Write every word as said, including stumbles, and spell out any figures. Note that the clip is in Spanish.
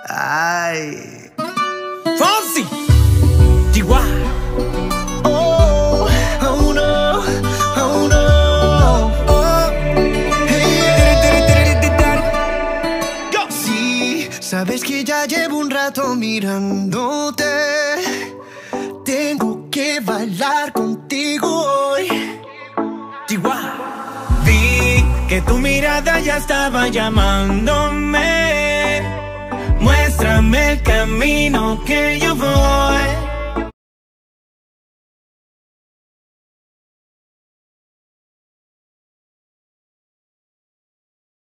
Ay. Fonsi, Chihuahua. Oh, oh no, oh no. Oh, hey. Sí, sabes que ya llevo un rato mirándote. Tengo que bailar contigo hoy. Chihuahua. Vi que tu mirada ya estaba llamándome. Muéstrame el camino que yo voy.